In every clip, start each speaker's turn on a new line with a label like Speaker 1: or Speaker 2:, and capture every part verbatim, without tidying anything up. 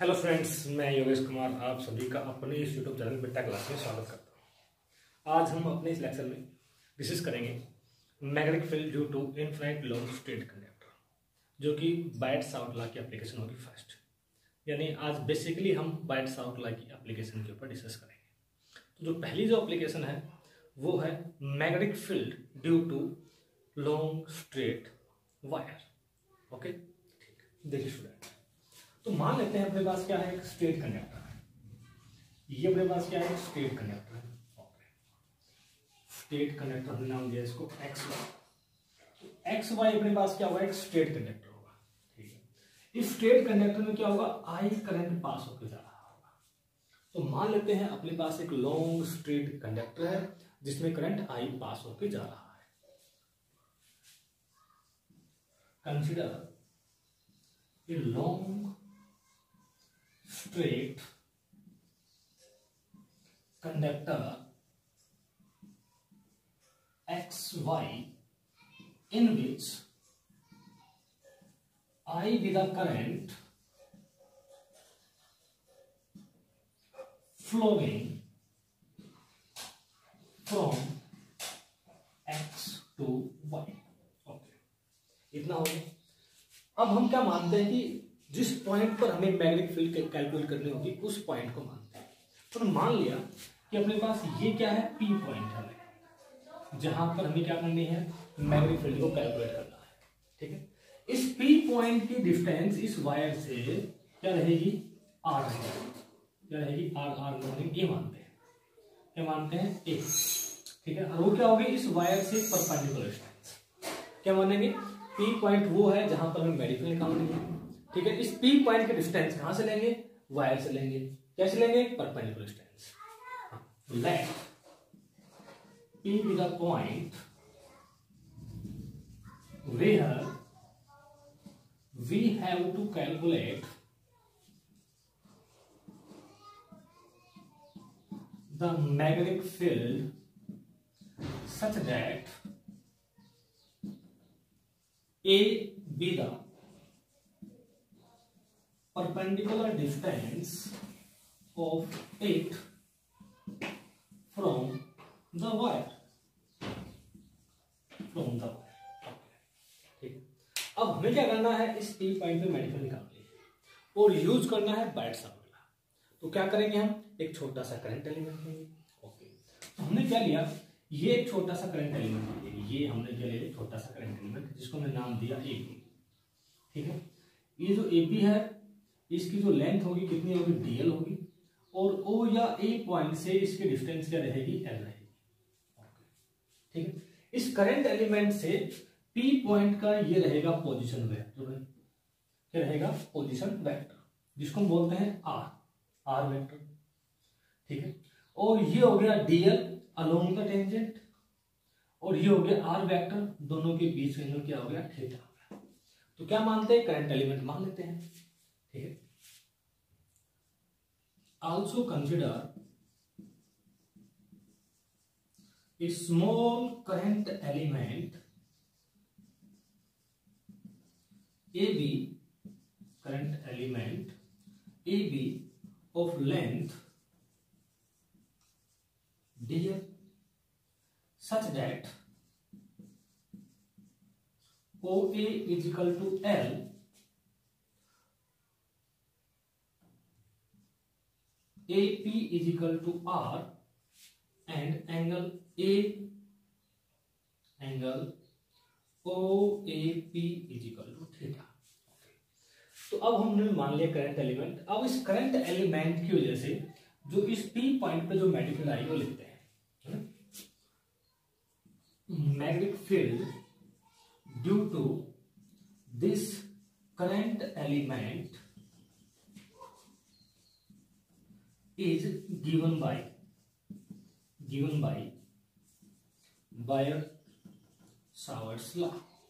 Speaker 1: Hello friends, मैं योगेश कुमार आप सभी का अपने इस यूट्यूब चैनल बिट्टा क्लास में स्वागत करता हूँ। आज हम अपने इस लेक्चर में डिस्कस करेंगे magnetic field due to infinite long straight conductor, जो कि बायट-सावर्ट लॉ की एप्लीकेशन होगी फर्स्ट। यानी आज बेसिकली हम बायट-सावर्ट लॉ की एप्लीकेशन के ऊपर डिस्कस करेंगे। तो जो पहली जो एप्लीकेशन है वो है magnetic field due to long straight wire. Okay, देखिए स्टूडेंट, तो मान लेते हैं अपने पास क्या है, एक स्ट्रेट कंडक्टर है। ये अपने पास क्या है, स्ट्रेट कंडक्टर है। ओके, स्ट्रेट कंडक्टर हमने नाम दिया इसको एक्स वाई। तो एक्स वाई अपने पास क्या होगा, एक स्ट्रेट कंडक्टर होगा। ठीक है, इस स्ट्रेट कंडक्टर में क्या होगा, आई करंट पास होकर जा रहा होगा। तो मान लेते हैं अपने पास एक लॉन्ग स्ट्रेट कंडक्टर है जिसमें करंट आई पास होकर जा रहा है। Consider a long straight conductor X Y in which I be the current flowing from X to Y। Okay, इतना हो गया। अब हम क्या मानते हैं कि जिस पॉइंट पर हमें मैग्नेटिक फील्ड कैलकुलेट करनी होगी उस पॉइंट को मानते हैं। तो मान लिया कि अपने पास ये क्या है, पी पॉइंट है जहां पर हमें क्या करनी है, मैग्नेटिक फील्ड को कैलकुलेट करना है। ठीक है, इस पी पॉइंट की डिस्टेंस इस वायर से क्या रहेगी, आर रहेगी। क्या रहेगी, आर आर मानेंगे ए, मानते हैं क्या मानते हैं, ए। ठीक है, और वो क्या होगी, इस वायर से परपेंडिकुलर डिस्टेंस क्या मानेंगे, पी पॉइंट वो है जहां पर हमें मैग्नेटिक फील्ड निकालनी है। ठीक है, इस पी पॉइंट के डिस्टेंस कहां से लेंगे, वायर से लेंगे। कैसे लेंगे, perpendicular distance. Let P be the point where we have to calculate the magnetic field such that A be the perpendicular distance of it from the wire from the wire। ठीक, अब हमें क्या करना है, इस P पॉइंट पे magnetic field निकालनी है और यूज करना है बायट-सावर्ट लॉ। तो क्या करेंगे, हम एक छोटा सा करंट एलिमेंट लेंगे। ओके, तो हमने क्या लिया, ये एक छोटा सा करंट एलिमेंट लिया। ये हमने क्या लिया, छोटा सा करंट एलिमेंट जिसको हमने नाम दिया ए बी। ठीक है, ये जो ए बी है इसकी जो लेंथ होगी कितनी होगी, डीएल होगी, और ओ या ए पॉइंट से इसकी डिस्टेंस क्या रहेगी, एल रहेगी। ठीक है, इस करंट एलिमेंट से पी पॉइंट का ये रहेगा पोजीशन वेक्टर। क्या रहेगा, पोजीशन वेक्टर, जिसको हम बोलते हैं आर आर वेक्टर। ठीक है, और ये हो गया डीएल अलोंग द टेंजेंट, और ये हो गया आर वेक्टर, दोनों के बीच का एंगल क्या हो गया, थीटा हो गया। तो क्या मानते हैं, करंट एलिमेंट मान लेते हैं। ठीक है, also consider a small current element A B, current element A B of length dl such that O A is equal to L, A P is equal to R, and angle A angle O A P is equal to theta। तो अब हमने मान लिया current element. अब इस current element की वजह से जो इस P पॉइंट पे जो मैग्नेटिक फील्ड आई वो लिखते हैं, magnetic field due to this current element is given by given by Biot Savart law.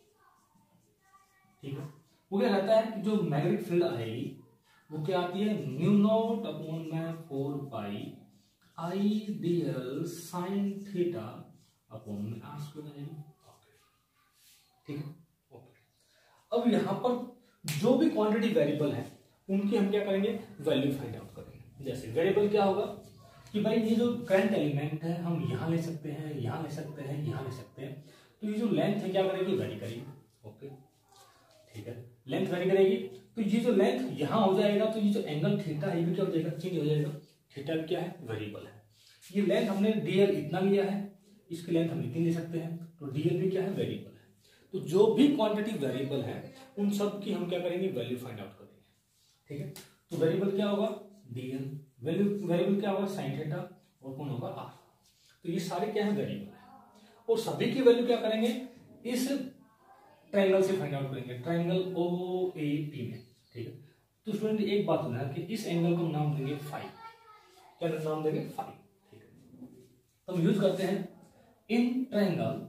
Speaker 1: ठीक है, वो क्या कहता है कि जो मैग्नेटिक फील्ड आएगी वो क्या आती है, म्यू नॉट अपॉन में four pi I D L sine theta upon में आर स्क्वायर आएगी। ठीक है, ओके। अब यहां पर जो भी क्वांटिटी वेरिएबल है उनकी हम क्या करेंगे, वैल्यू फाइंड आउट करेंगे। जैसे वेरिएबल क्या होगा कि भाई ये जो करंट एलिमेंट है हम यहाँ ले सकते हैं, यहाँ ले सकते हैं, यहाँ ले सकते हैं, तो ये जो लेंथ है क्या करेगी, वेरी करेगी। ओके ठीक है, लेंथ वेरी करेगी, तो ये जो लेंथ यहाँ हो जाएगा तो ये जो एंगल थीटा है ये भी क्या हो जाएगा, चेंज हो जाएगा। थीटा क्या है, वेरिएबल है। ये लेंथ हमने डीएल इतना लिया है, इसकी लेंथ हम इतनी ले सकते हैं, तो डीएल भी क्या है, वेरिएबल है। तो जो भी क्वांटिटी वेरिएबल है उन सब की हम क्या करेंगे, वैल्यू फाइंड आउट करेंगे। ठीक है, तो वेरिएबल क्या होगा, डीएल, वैल्यू वेरिएबल क्या होगा, साइन थीटा, और कौन होगा, आर। तो ये सारे क्या है, वेरिएबल है, और सभी की वैल्यू क्या करेंगे, इस ट्रायंगल से फाइंड आउट करेंगे, ट्रायंगल ओ ए पी में। ठीक है, तो स्टूडेंट एक बात होना है कि इस एंगल को नाम देंगे फाई। क्या नाम देंगे, फाई। ठीक है, तो हम यूज करते हैं in triangle,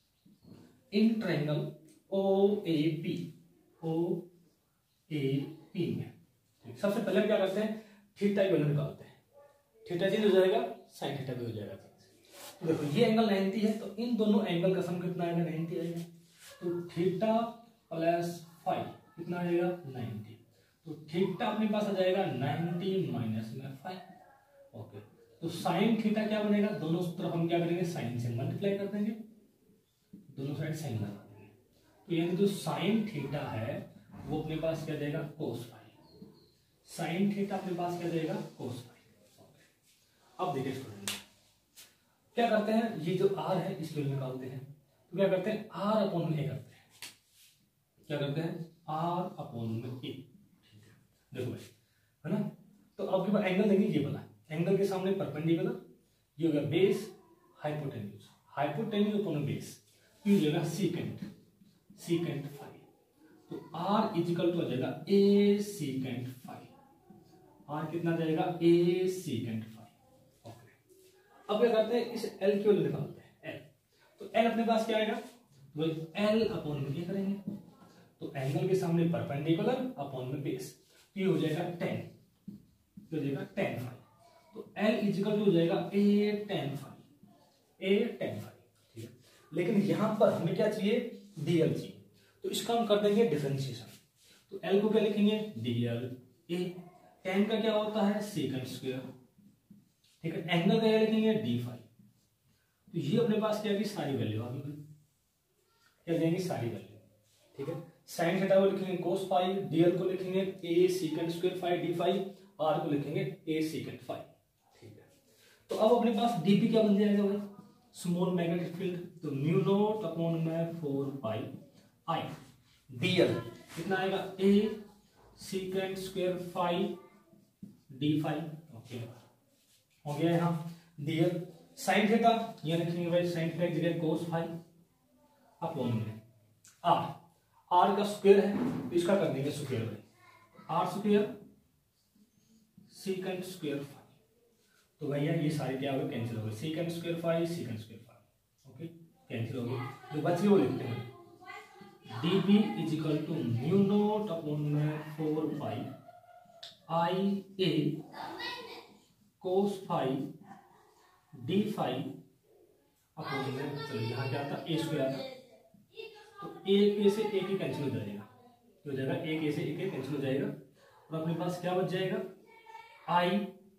Speaker 1: in triangle O A P, O A P में। सबसे पहले क्या करते हैं, थीटा की वैल्यू निकालते हैं। थीटा चेंज हो जाएगा, साइन थीटा भी हो जाएगा। तो देखो ये एंगल नाइंटी है, तो इन दोनों एंगल का सम कितना आएगा, नाइंटी आएगा। तो थीटा प्लस फाइव कितना आएगा, नाइंटी। तो थीटा अपने पास आ जाएगा नाइंटी माइनस में फाइव। ओके, तो साइन थीटा क्या बनेगा, दोनों तरफ हम क्या करेंगे, साइन से मल्टीप्लाई कर देंगे, दोनों साइड साइन लगा देंगे। तो यानी जो साइन थीटा है वो अपने पास क्या जाएगा, कोस फाइव। साइन थीटा अपने पास क्या जाएगा, कोस फाइव। अब देखिए स्टूडेंट क्या करते हैं, ये जो आर है इसके लिए निकालते हैं। तो क्या करते हैं, आर अपॉन में ए करते हैं। क्या करते हैं, आर अपॉन में ए। ठीक है, देखो भाई है ना, तो अब के एंगल देंगे, ये वाला एंगल के सामने परपेंडिकुलर, ये हो गया base, hypotenuse, hypotenuse upon base, ये हो जाएगा सीकेंट, सीकेंट फाइव। तो आर इजिकल टू आ जाएगा ए सीकेंट फाइव। आर कितना जाएगा, ए सीकेंट फाइव। ओके, अब क्या करते हैं, इस एल की वैल्यू निकालते हैं, एल। तो एल अपने पास क्या आएगा, वो एल अपॉन में ये करेंगे, तो एंगल के सामने परपेंडिकुलर अपॉन में बेस, ये हो जाएगा टेन, तो हो जाएगा टेन फाइव। तो एल इजिकल टू हो जाएगा A tan five, A tan five. ठीक है, लेकिन यहां पर हमें क्या चाहिए, डीएल चाहिए, तो इसका हम कर देंगे डिफरेंशिएशन। तो एल को क्या लिखेंगे, डीएल ए, टेन का क्या होता है, सेकंड स्क्वायर। ठीक है, एंगल का क्या लिखेंगे, डी फाइव। तो ये अपने पास क्या है, सारी वैल्यू आ गई, क्या देंगे, सारी वैल्यू। ठीक है, साइन थीटा को लिखेंगे कोस फाइव, डीएल को लिखेंगे A second square five D five, R को लिखेंगे ए सेकंड फाइव। ठीक है, तो अब अपने पास डीपी क्या बन जाएगा भाई, स्मॉल मैग्नेटिक फील्ड, तो म्यू नॉट अपॉन में फोर पाई आई। डीएल कितना आएगा, A second square five D five. Okay, हो गया यहाँ डीएल। साइन थीटा ये लिखेंगे भाई, साइन थीटा की जगह कोस फाइव अपॉन में आर, आर का स्क्वायर है तो इसका कर देंगे स्क्वायर भाई, R square second square five. तो भैया ये सारी क्या होगा, कैंसिल हो गई, second square five, second square five. Okay, cancel हो गई, जो बच गई वो लिखते हैं, D B is equal to mu naught upon में four five I A cos five D five upon में, चलो यहाँ क्या आता, ए स्क्वायर आता, तो एक ए से एक ही कैंसिल हो जाएगा, तो हो जाएगा एक ए से एक कैंसिल हो जाएगा, और अपने पास क्या बच जाएगा, I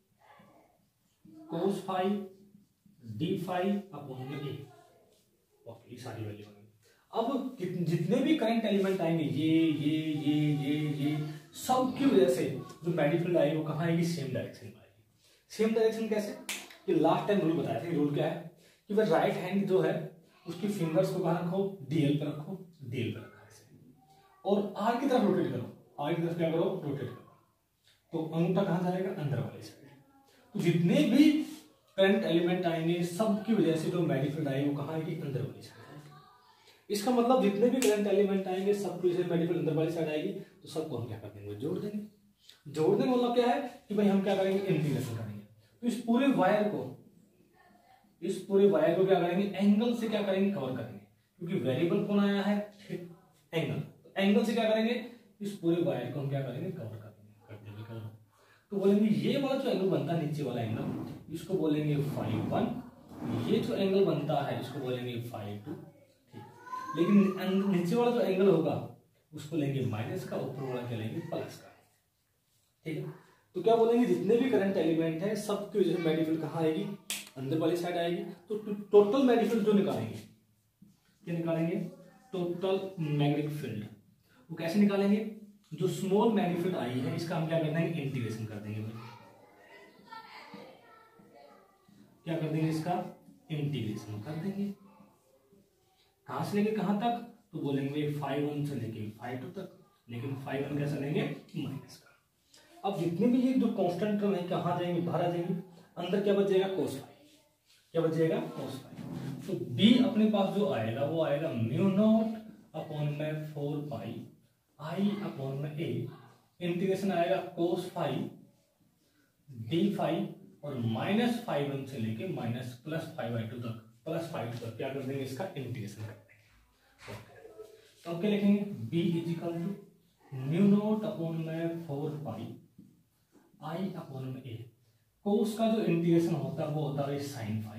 Speaker 1: cos five D five upon में ए। ओके, सारी वैल्यू होगी। अब जितने भी करंट एलिमेंट आएंगे, ये ये ये ये ये सब की वजह से जो मैग्नेटिक फील्ड आएगी वो कहाँ आएगी, सेम डायरेक्शन में आएगी। सेम डायरेक्शन कैसे, ये लास्ट टाइम रूल बताया था। रूल क्या है कि भाई राइट हैंड जो है उसकी फिंगर्स को कहाँ रखो, डीएल पे रखो, डीएल पे रखा ऐसे, और आर की तरफ रोटेट करो, आर की तरफ क्या करो, रोटेट करो, तो अंगूठा कहाँ जाएगा, अंदर वाले साइड। तो जितने भी करंट एलिमेंट आएंगे सब की वजह से जो मैग्नेटिक फील्ड आएगी वो कहाँ आएगी, अंदर वाली साइड। इसका मतलब जितने भी करंट एलिमेंट आएंगे सब की वजह से मैग्नेटिक फील्ड अंदर वाली साइड आएगी, तो सबको हम क्या कर देंगे, जोड़ देंगे। जोड़ देंगे मतलब क्या है कि भाई हम क्या करेंगे, इंटीग्रेशन करेंगे। तो इस पूरे वायर को इस पूरे वायर को क्या करेंगे, एंगल से क्या करेंगे, कवर करेंगे, क्योंकि वेरिएबल कौन आया है, एंगल। तो एंगल से क्या करेंगे, इस पूरे वायर को हम क्या करेंगे, कवर करेंगे, कर देंगे कवर। तो बोलेंगे ये वाला जो एंगल बनता है नीचे वाला एंगल, इसको बोलेंगे फाइव वन, ये जो एंगल बनता है इसको बोलेंगे फाइव टू। ठीक, लेकिन नीचे वाला जो एंगल होगा उसको लेंगे माइनस का, ऊपर वाला क्या लेंगे, प्लस का। ठीक है। तो क्या बोलेंगे, जितने भी करंट एलिमेंट है सबकी वजह से मैग्नेटिक फील्ड कहाँ आएगी, अंदर वाली साइड आएगी। तो टोटल मैग्नेटिक फील्ड जो निकालेंगे, क्या निकालेंगे, टोटल मैग्नेटिक फील्ड। वो कैसे निकालेंगे, जो स्मॉल मैग्नेटिक फील्ड आई है इसका हम क्या कर देंगे, इंटीग्रेशन कर देंगे। क्या कर देंगे, इसका इंटीग्रेशन कर देंगे। कहां से लेके कहां तक, तो बोलेंगे फाइव वन से लेके फाइव टू तक, लेकिन फाइव वन कैसे लेंगे, माइनस का। अब जितने भी ये जो कांस्टेंट टर्म है कहाँ जाएंगे, बाहर आ जाएंगे। अंदर क्या बचेगा, कोस फाइव, क्या बचेगा, कोस फाइव। तो बी अपने पास जो आएगा वो आएगा म्यू नॉट अपॉन में फोर पाई आई अपॉन में ए, इंटीग्रेशन आएगा कोस फाइव डी फाइव और माइनस फाइव वन से लेके minus plus five I two तक, प्लस फाइव तक क्या कर देंगे, इसका इंटीग्रेशन कर देंगे। तो अब क्या लिखेंगे, B is equal to mu naught upon में फोर पाई आई अपॉन में ए। कोस का जो इंटीग्रेशन होता है वो होता है साइन फाइव,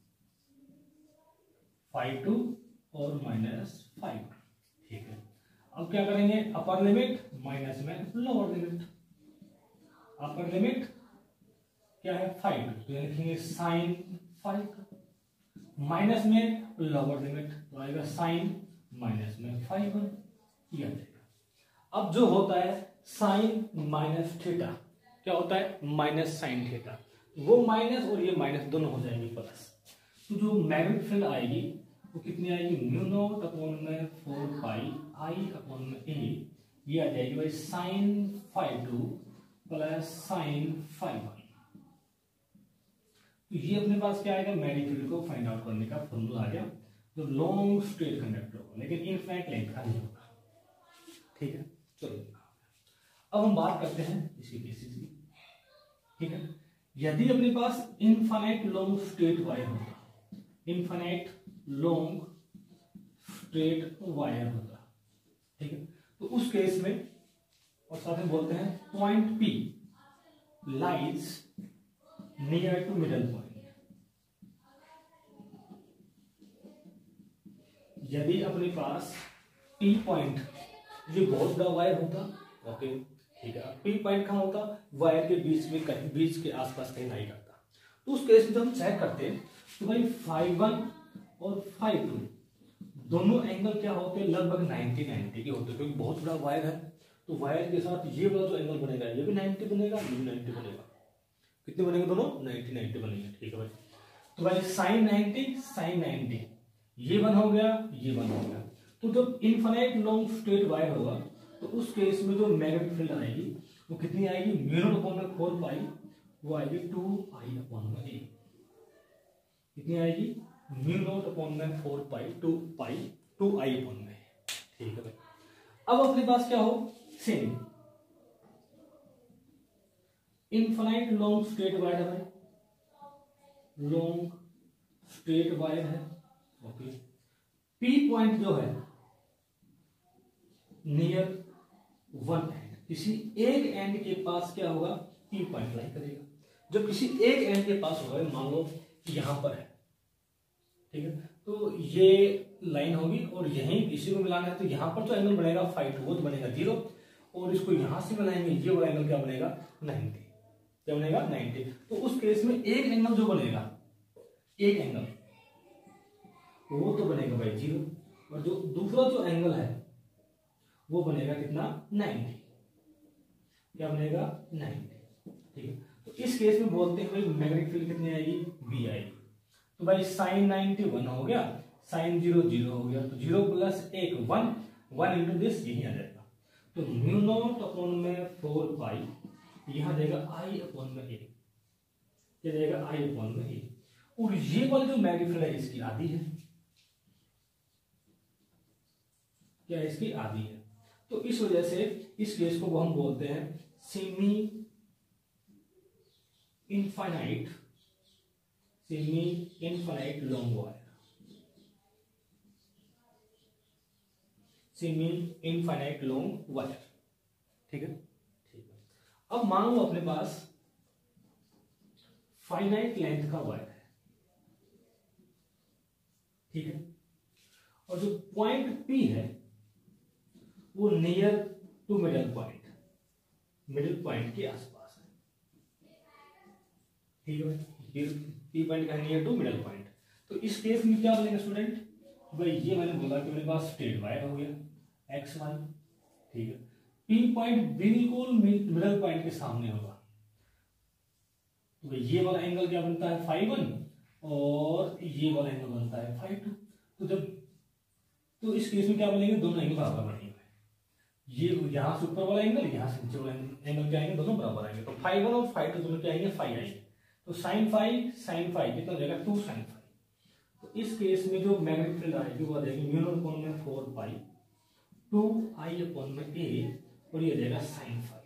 Speaker 1: फाइव टू और माइनस फाइव, ठीक है। अब क्या करेंगे, अपर लिमिट माइनस में लोअर लिमिट। अपर लिमिट क्या है, फाइव, तो ये लिखेंगे साइन फाइव, माइनस में लोअर लिमिट तो आएगा साइन माइनस में फाइव वन, ये आ जाएगा। अब जो होता है साइन माइनस थीटा, क्या होता है, माइनस साइन थीटा, वो माइनस और ये माइनस दोनों हो जाएंगे प्लस। तो जो मैग्नेटिक फील्ड आएगी वो कितनी आएगी, म्यू नॉट अपॉन में फोर पाई आई अपॉन में ए, ये आ जाएगी भाई sine five two plus sine five one. तो ये अपने पास क्या आएगा, मैग्नेटिक फील्ड को फाइंड आउट करने का फॉर्मूला आ गया, जो लॉन्ग स्ट्रेट कंडक्टर होगा लेकिन इनफाइनाइट लेंथ का नहीं होगा, ठीक है। चलो अब हम बात करते हैं इसकी केसेस की, ठीक है। यदि अपने पास इनफाइनाइट लॉन्ग स्ट्रेट वायर होता, इनफाइनाइट लॉन्ग स्ट्रेट वायर होता, ठीक है, तो उस केस में और साथ में बोलते हैं point P lies near to middle point. यदि अपने पास पी पॉइंट, ये बहुत बड़ा वायर होता, ओके, ठीक है। पी पॉइंट कहाँ होता, वायर के बीच में कहीं, बीच के आसपास कहीं नहीं करता। तो उस केस में जब हम चेक करते हैं तो भाई फाइव वन और फाइव टू दोनों एंगल क्या होते हैं, लगभग नाइनटी नाइनटी के होते हैं, क्योंकि बहुत बड़ा वायर है। तो वायर के साथ ये वाला जो एंगल बनेगा ये भी नाइनटी बनेगा, ये भी नाइनटी बनेगा। कितने बनेंगे, दोनों नाइनटी नाइनटी बनेंगे, ठीक है भाई। तो भाई साइन नाइनटी साइन नाइनटी, ये वन हो गया, ये वन हो गया। तो जब इनफाइनाइट लॉन्ग स्ट्रेट वायर होगा तो उस केस में जो मैग्नेटिक फील्ड आएगी वो कितनी आएगी, म्यू नॉट अपॉन में फोर पाई, वो आएगी टू आई अपॉन में ए। कितनी आएगी, म्यू नॉट अपॉन में four pi two pi two I upon में, ठीक है भाई। अब अपने पास क्या हो, same infinite long straight wire है भाई, लॉन्ग स्ट्रेट वायर है, ओके। पी पॉइंट जो है नियर वन एंड, किसी एक एंड के पास क्या होगा, पी पॉइंट लाई करेगा। जब किसी एक एंड के पास होगा, मान लो यहां पर है, ठीक है, तो ये लाइन होगी और यहीं इसी को मिलाना है, तो यहां पर जो एंगल बनेगा फाइव टू वो तो बनेगा जीरो, और इसको यहां से मिलाएंगे ये वाला एंगल क्या बनेगा, नाइनटी, क्या बनेगा, नाइनटी। तो उस केस में एक एंगल जो बनेगा, एक एंगल वो तो बनेगा भाई जीरो, और जो दूसरा जो एंगल है वो बनेगा कितना, नाइनटी, क्या बनेगा, नाइनटी, ठीक है। तो इस केस में बोलते हैं भाई मैग्नेटिक फील्ड कितनी आएगी, बी आएगी। तो भाई साइन नाइनटी वन हो गया, साइन जीरो जीरो हो गया, तो जीरो प्लस एक वन, वन इंटू दिस यही आ जाएगा। तो म्यू नॉट अपॉन में फोर पाई, यहां जाएगा आई अपॉन में ए, क्या जाएगा, आई अपॉन में ए। और ये वाली जो मैग्नेटिक फील्ड है इसकी आधी है, क्या इसकी आधी है। तो इस वजह से इस केस को हम बोलते हैं semi infinite, semi infinite long wire, semi infinite long wire, ठीक है, ठीक है। अब मान लो अपने पास फाइनाइट लेंथ का वायर है, ठीक है, और जो पॉइंट पी है वो near to middle point, middle point के आसपास है, ठीक है। पी पॉइंट का नियर टू मिडिल पॉइंट। तो इस केस में क्या बोलेंगे स्टूडेंट, भाई ये मैंने बोला कि मेरे पास स्ट्रेट वायर हो गया एक्स वाई, ठीक है। पी पॉइंट बिल्कुल मिडिल पॉइंट के सामने होगा, तो ये वाला एंगल क्या बनता है फाइव वन, और ये वाला एंगल बनता है फाइव टू। तो जब तो इस केस में क्या बोलेंगे, दोनों एंगल बराबर बनेंगे। ये यहाँ से ऊपर वाला एंगल, यहाँ से नीचे वाला एंगल क्या आएंगे, दोनों बराबर आएंगे। तो फाइव वन और फाइव टू दोनों क्या आएंगे, फाइव आएंगे। तो साइन फाइव साइन फाइव कितना हो जाएगा, टू साइन फाइव। तो इस केस में जो मैग्नेटिक फील्ड आएगी वो आ जाएगी म्यू नॉट अपॉन में four pi two I upon में ए, और ये आ जाएगा साइन फाइव,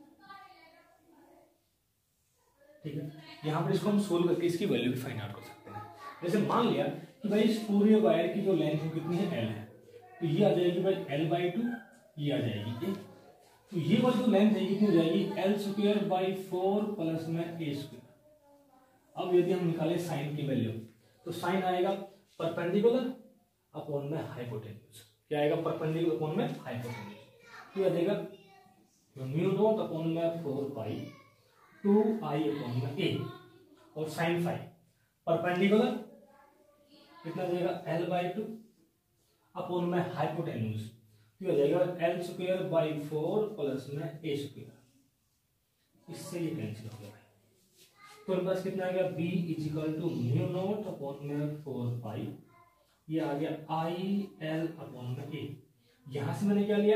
Speaker 1: ठीक है। यहाँ पर इसको हम सोल्व करके इसकी वैल्यू भी फाइंड आउट कर सकते हैं। जैसे मान लिया कि भाई इस पूरे वायर की जो लेंथ है कितनी है, एल है, तो ये आ जाएगी भाई एल बाई टू, ये आ जाएगी ए। तो ये वाली जो लेंथ है कितनी हो जाएगी, L square by four plus में ए स्क्वायर। अब यदि हम निकाले साइन की वैल्यू, तो साइन आएगा परपेंडिकुलर अपॉन में हाइपोटेन्यूज। क्या आएगा, परपेंडिकुलर अपॉन में हाइपोटेन्यूज। ये आ जाएगा म्यू नॉट अपॉन में four pi two I upon में ए, और साइन फाइव परपेंडिकुलर कितना जाएगा, एल बाई टू अपॉन में हाइपोटेन्यूज, तो आ जाएगा L square by four plus में ए स्क्वायर। इससे ये कैंसिल हो गया। तो मेरे पास कितना आ गया, B is equal to mu naught upon में फोर पाई, ये आ गया आई एल अपॉन में ए। यहां से मैंने क्या लिया,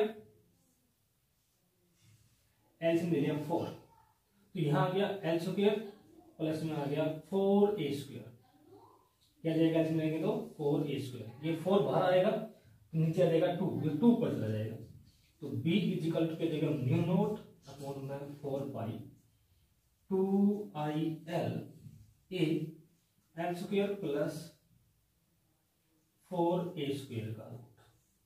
Speaker 1: एल से ले लिया फोर, तो यहां आ गया एल स्क्वायर प्लस में आ गया फोर ए स्क्वायर। क्या जाएगा इसमें लेंगे तो फोर ए स्क्वायर, ये फोर बाहर आएगा, नीचे आ जाएगा टू, ये टू पर चला जाएगा। तो बी इज इक्वल टू क्या जाएगा, म्यू नॉट अपॉन में four pi two I L A L square plus four A square का रूट,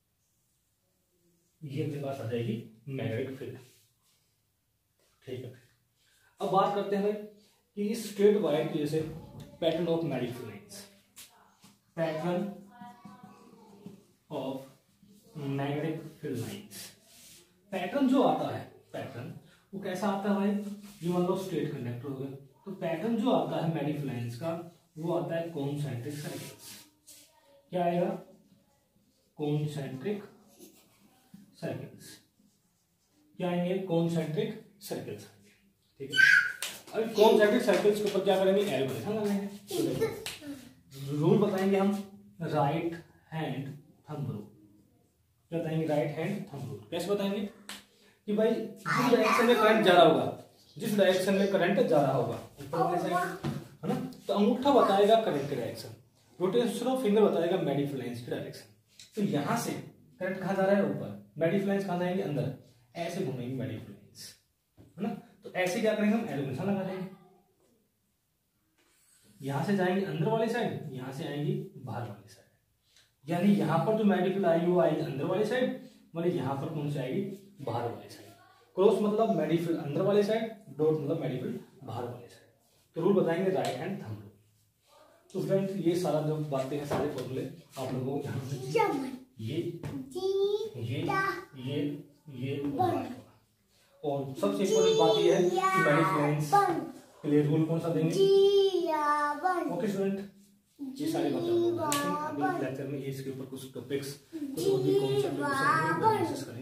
Speaker 1: ये अपने पास आ जाएगी मैग्नेटिक फील्ड, ठीक है। अब बात करते हैं भाई कि इस स्ट्रेट वायर की जैसे pattern of magnetic fields, pattern of magnetic field lines. Pattern जो आता है, पैटर्न वो कैसा आता है भाई, ये मान लो स्ट्रेट कंडक्टर हो गया, तो पैटर्न जो आता है मैग्नेटिक लाइंस का वो आता है कॉन्सेंट्रिक सर्कल्स। क्या आएगा, कॉन्सेंट्रिक सर्कल्स। क्या आएंगे, कॉन्सेंट्रिक सर्कल्स, ठीक है। अब कॉन्सेंट्रिक सर्कल्स के ऊपर क्या करेंगे, एल बना लेंगे। रूल बताएंगे हम, राइट हैंड थंब रूल। क्या बताएंगे, राइट हैंड थंब रूल। कैसे बताएंगे कि भाई जिस डायरेक्शन में करंट जा रहा होगा, जिस डायरेक्शन में करंट जा रहा होगा ऊपर वाले साइड, है ना, तो अंगूठा बताएगा करंट की डायरेक्शन, रोटेशन ऑफ फिंगर बताएगा मैग्नेटिक लाइंस की डायरेक्शन। तो यहां से करंट कहां जा रहा है, ऊपर, मैग्नेटिक लाइंस कहां जाएंगे, अंदर, ऐसे घूमेंगे मैग्नेटिक लाइंस, है ना। तो ऐसे क्या करेंगे हम, एरो निशान लगा देंगे। यहां से जाएंगे अंदर वाली साइड, यहां से आएंगी बाहर वाली साइड, यानी यहां पर जो मैग्नेटिक फील्ड आएगी वो आएगी अंदर वाली साइड, मतलब यहां पर कौन सी आएगी, बाहर वाली साइड। क्रॉस मतलब मैग्नेटिक फील्ड अंदर वाली साइड, डॉट मतलब मैग्नेटिक फील्ड बाहर वाली साइड। तो रूल बताएंगे राइट हैंड थंब रूल। तो फ्रेंड्स ये सारा जो बातें हैं, सारे फॉर्मूले आप लोगों को ध्यान से, ये ये ये ये और सबसे इम्पोर्टेंट बात ये है कि मैग्नेटिक लाइंस के लिए रूल कौन सा देंगे। ओके स्टूडेंट, ये सारी बातें हम लोग अगले लेक्चर में इसके ऊपर कुछ टॉपिक्स, कुछ और भी कॉन्सेप्ट डिस्कस करेंगे।